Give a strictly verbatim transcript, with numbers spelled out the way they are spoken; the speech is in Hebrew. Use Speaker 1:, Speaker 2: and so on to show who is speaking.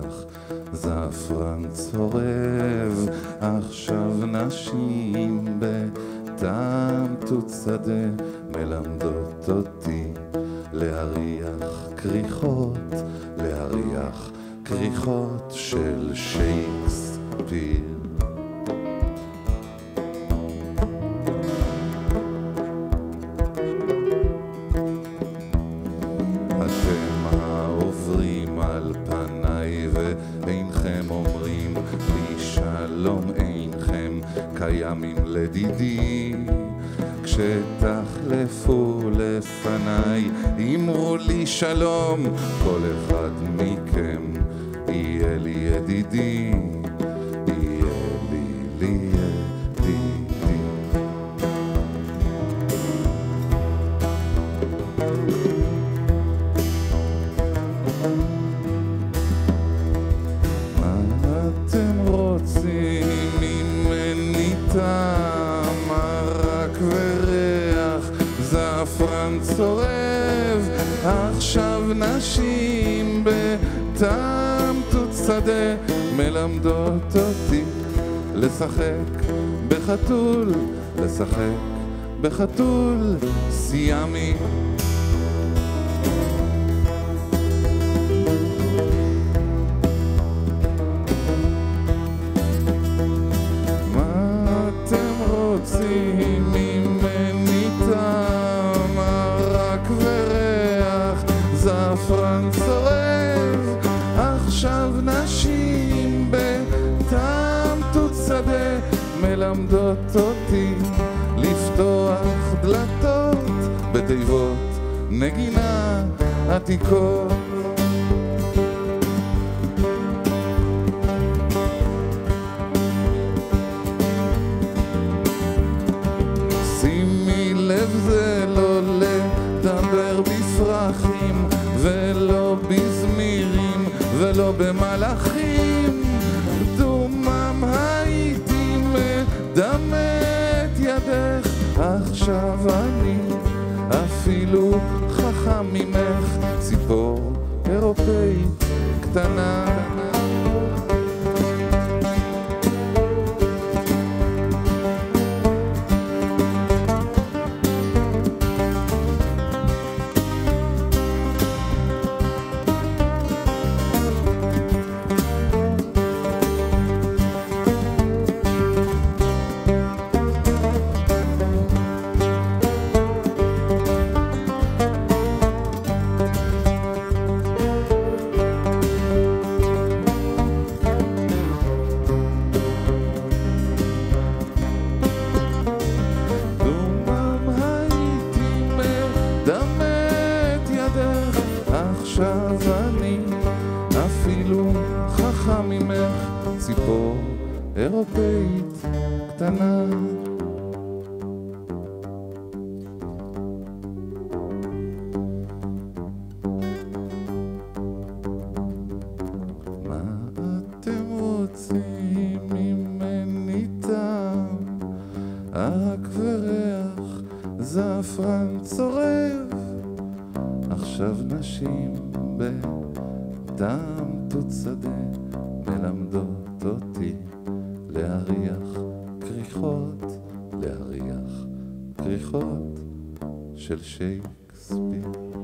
Speaker 1: וירח, זעפרן צורב. עכשיו נשים בטעם תות שדה מלמדות אותי להריח כריכות, להריח כריכות של שייקספיר. אתם העוברים על פניי ואינכם אומרים לי שלום, אינכם קיימים לדידי. כשתחלפו לפניי אמרו לי שלום, כל אחד מכם יהיה לי ידידי, יהיה לי לי ידידי. מה אתם רוצים ממני? טעם מרק וריח, זעפרן צורב. עכשיו נשים בטעם תות שדה מלמדות אותי לשחק בחתול, לשחק בחתול סיאמי. מה אתם רוצים ממני? טעם מרק וריח, זעפרן צורב. עכשיו נשים בטעם תות שדה מלמדות אותי לפתוח דלתות בתיבות נגינה עתיקות. שימי לב, זה לא לדבר בפרחים ולא בזמירים ולא במלאכים. דומם הייתי מדמה את ידך, עכשיו אני אפילו חכם ממך, ציפור אירופאית קטנה. עכשיו אני אפילו חכם ממך, ציפור אירופאית קטנה. מה אתם רוצים ממני? טעם ערק וריח, זעפרן צורב. עכשיו נשים בטעם תות שדה מלמדות אותי להריח כריכות, להריח כריכות של שייקספיר.